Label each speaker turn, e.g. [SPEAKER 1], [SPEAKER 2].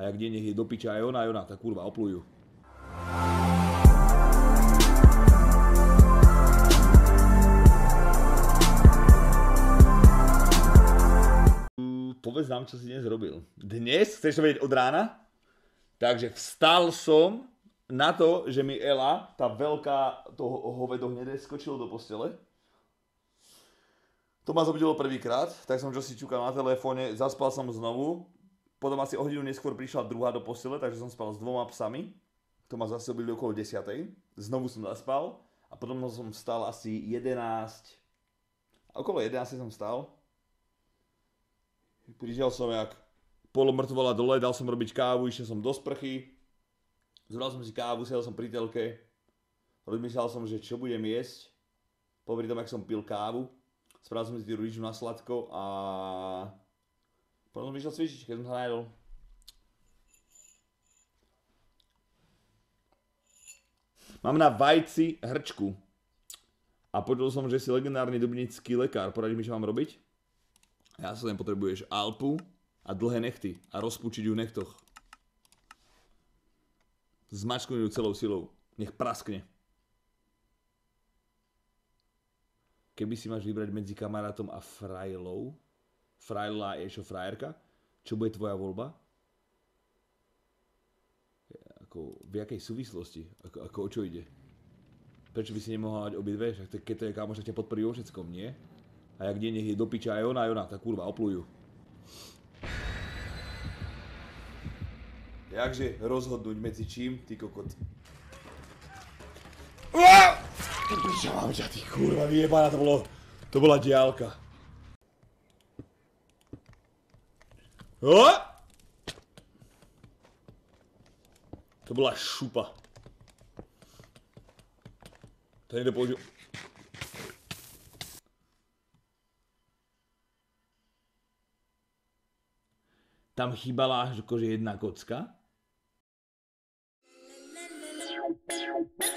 [SPEAKER 1] A jak nie, nech je do piča aj ona, tá kurva, oplujú. Povedz nám, čo si dnes robil. Dnes? Chceš to vedieť od rána? Takže vstal som na to, že mi Ela, tá veľká, to hovedo hnedé, skočilo do postele. To ma zobudilo prvýkrát, tak som čo si čukal na telefóne, zaspal som znovu. Potom asi o hodinu neskôr prišla druhá do postele, takže som spal s 2 psami. To ma zase zobudilo okolo 10. Znovu som zaspal a potom som vstal asi 11. Okolo 11 som vstal. Prišiel som jak polomrtvola dole, dal som robiť kávu, išiel som do sprchy. Zobral som si kávu, sedel som pri telke. Rozmýšľal som, že čo budem jesť. Popri tom, jak som pil kávu. Spravil som si tú rýžu na sladko a potom som išiel cvičiť, keď som sa najedol. Mám na vajci hrčku. A počul som, že si legendárny dubnický lekár. Poradíš mi, čo mám robiť? Ja sa len potrebuješ alpu a dlhé nechty a rozpučiť ju v nechtoch. Zmačknúť ju celou silou. Nech praskne. Keby si máš vybrať medzi kamarátom a frajlou, frajla je čo frajerka, čo bude tvoja voľba? Ako, v jakej súvislosti? Ako o čo ide? Prečo by si nemohla mať obidve? Však keď to je kámoš, tak ťa podporí vo všetkom, nie? A jak nie, nech je do piča aj ona, tá kurva, oplujú. Jakže rozhodnúť medzi čím, ty kokot? Piča, mám ťa, ty kurva, vyjebaná, to bola diálka. To bola šupa. To niekto použil. Tam chýbala akože jedna kocka.